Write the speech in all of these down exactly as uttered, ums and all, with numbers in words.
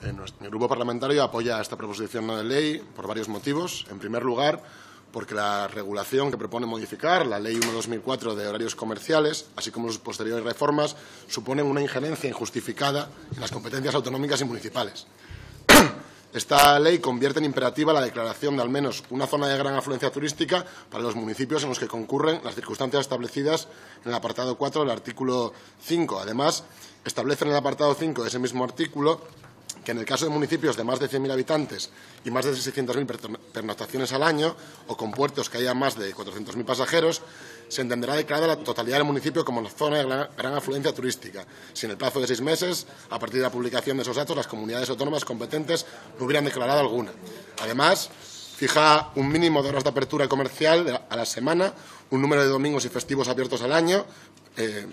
Eh, nuestro, mi grupo parlamentario apoya esta proposición no de ley por varios motivos. En primer lugar, porque la regulación que propone modificar, la Ley uno barra dos mil cuatro de horarios comerciales, así como sus posteriores reformas, suponen una injerencia injustificada en las competencias autonómicas y municipales. Esta ley convierte en imperativa la declaración de al menos una zona de gran afluencia turística para los municipios en los que concurren las circunstancias establecidas en el apartado cuatro del artículo cinco. Además, establece en el apartado cinco de ese mismo artículo que en el caso de municipios de más de cien mil habitantes y más de seiscientas mil pernoctaciones al año, o con puertos que haya más de cuatrocientos mil pasajeros, se entenderá declarada la totalidad del municipio como zona de gran, gran afluencia turística, si en el plazo de seis meses, a partir de la publicación de esos datos, las comunidades autónomas competentes no hubieran declarado alguna. Además, fija un mínimo de horas de apertura comercial a la semana, un número de domingos y festivos abiertos al año. Eh,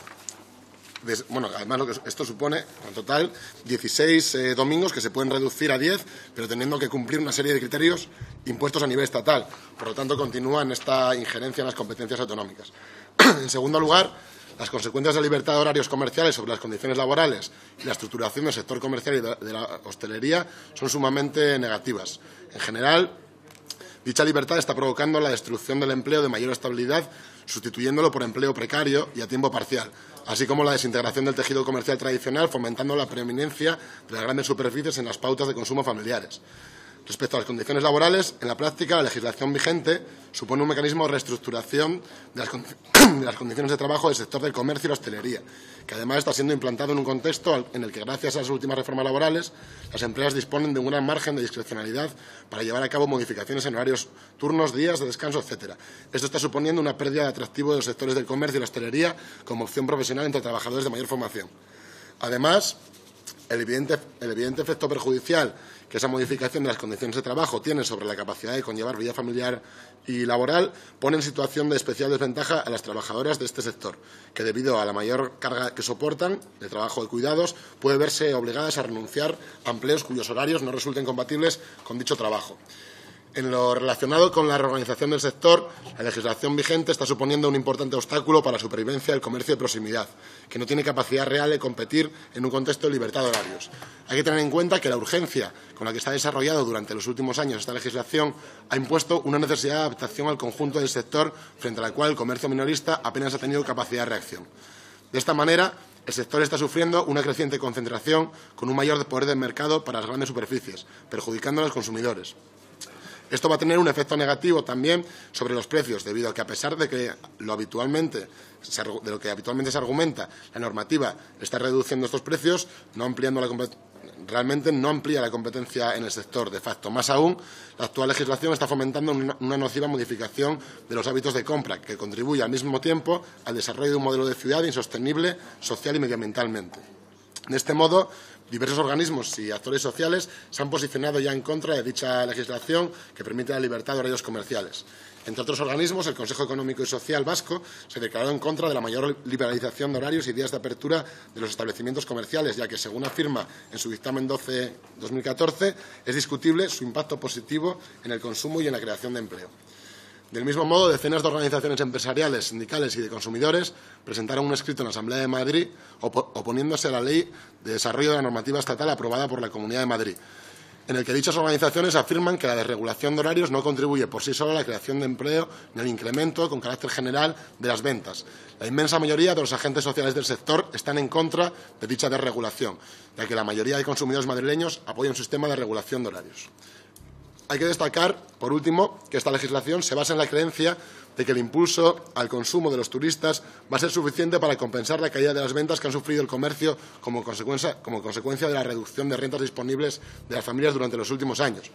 Bueno, además lo que esto supone, en total, dieciséis eh, domingos que se pueden reducir a diez, pero teniendo que cumplir una serie de criterios impuestos a nivel estatal. Por lo tanto, continúa en esta injerencia en las competencias autonómicas. En segundo lugar, las consecuencias de la libertad de horarios comerciales sobre las condiciones laborales y la estructuración del sector comercial y de, de la hostelería son sumamente negativas. En general, dicha libertad está provocando la destrucción del empleo de mayor estabilidad, sustituyéndolo por empleo precario y a tiempo parcial, así como la desintegración del tejido comercial tradicional, fomentando la preeminencia de las grandes superficies en las pautas de consumo familiares. Respecto a las condiciones laborales, en la práctica, la legislación vigente supone un mecanismo de reestructuración de las, de las condiciones de trabajo del sector del comercio y la hostelería, que además está siendo implantado en un contexto en el que, gracias a las últimas reformas laborales, las empresas disponen de un gran margen de discrecionalidad para llevar a cabo modificaciones en horarios, turnos, días de descanso, etcétera. Esto está suponiendo una pérdida de atractivo de los sectores del comercio y la hostelería como opción profesional entre trabajadores de mayor formación. Además, el evidente, el evidente efecto perjudicial que esa modificación de las condiciones de trabajo tiene sobre la capacidad de conllevar vida familiar y laboral pone en situación de especial desventaja a las trabajadoras de este sector, que debido a la mayor carga que soportan de trabajo de cuidados, puede verse obligadas a renunciar a empleos cuyos horarios no resulten compatibles con dicho trabajo. En lo relacionado con la reorganización del sector, la legislación vigente está suponiendo un importante obstáculo para la supervivencia del comercio de proximidad, que no tiene capacidad real de competir en un contexto de libertad de horarios. Hay que tener en cuenta que la urgencia con la que está desarrollado durante los últimos años esta legislación ha impuesto una necesidad de adaptación al conjunto del sector, frente a la cual el comercio minorista apenas ha tenido capacidad de reacción. De esta manera, el sector está sufriendo una creciente concentración con un mayor poder de mercado para las grandes superficies, perjudicando a los consumidores. Esto va a tener un efecto negativo también sobre los precios, debido a que, a pesar de que lo habitualmente se, de lo que habitualmente se argumenta, la normativa está reduciendo estos precios, no ampliando la realmente no amplía la competencia en el sector. De facto, más aún, la actual legislación está fomentando una, una nociva modificación de los hábitos de compra, que contribuye al mismo tiempo al desarrollo de un modelo de ciudad insostenible social y medioambientalmente. De este modo, diversos organismos y actores sociales se han posicionado ya en contra de dicha legislación que permite la libertad de horarios comerciales. Entre otros organismos, el Consejo Económico y Social Vasco se declaró en contra de la mayor liberalización de horarios y días de apertura de los establecimientos comerciales, ya que, según afirma en su dictamen doce barra dos mil catorce, es discutible su impacto positivo en el consumo y en la creación de empleo. Del mismo modo, decenas de organizaciones empresariales, sindicales y de consumidores presentaron un escrito en la Asamblea de Madrid op oponiéndose a la Ley de Desarrollo de la Normativa Estatal aprobada por la Comunidad de Madrid, en el que dichas organizaciones afirman que la desregulación de horarios no contribuye por sí sola a la creación de empleo ni al incremento con carácter general de las ventas. La inmensa mayoría de los agentes sociales del sector están en contra de dicha desregulación, ya que la mayoría de consumidores madrileños apoyan un sistema de regulación de horarios. Hay que destacar, por último, que esta legislación se basa en la creencia de que el impulso al consumo de los turistas va a ser suficiente para compensar la caída de las ventas que han sufrido el comercio como consecuencia, como consecuencia de la reducción de rentas disponibles de las familias durante los últimos años.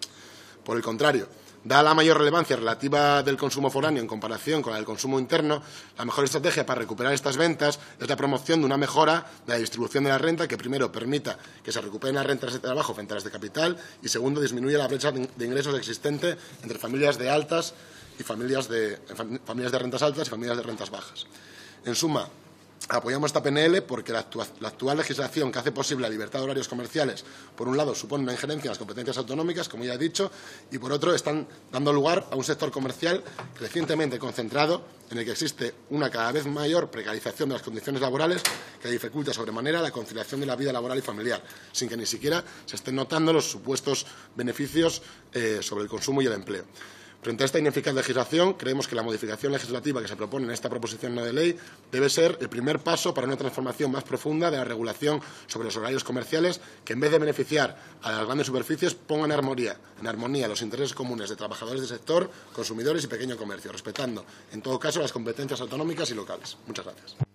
Por el contrario, dada la mayor relevancia relativa del consumo foráneo en comparación con la del consumo interno, la mejor estrategia para recuperar estas ventas es la promoción de una mejora de la distribución de la renta que, primero, permita que se recuperen las rentas de trabajo frente a las de capital y, segundo, disminuya la brecha de ingresos existente entre familias de altas y familias de, familias de rentas altas y familias de rentas bajas. En suma, Apoyamos esta P N L porque la, actua la actual legislación que hace posible la libertad de horarios comerciales, por un lado, supone una injerencia en las competencias autonómicas, como ya he dicho, y por otro, están dando lugar a un sector comercial crecientemente concentrado en el que existe una cada vez mayor precarización de las condiciones laborales que dificulta sobremanera la conciliación de la vida laboral y familiar, sin que ni siquiera se estén notando los supuestos beneficios eh, sobre el consumo y el empleo. Frente a esta ineficaz legislación, creemos que la modificación legislativa que se propone en esta proposición no de ley debe ser el primer paso para una transformación más profunda de la regulación sobre los horarios comerciales que, en vez de beneficiar a las grandes superficies, ponga en armonía, en armonía los intereses comunes de trabajadores del sector, consumidores y pequeño comercio, respetando, en todo caso, las competencias autonómicas y locales. Muchas gracias.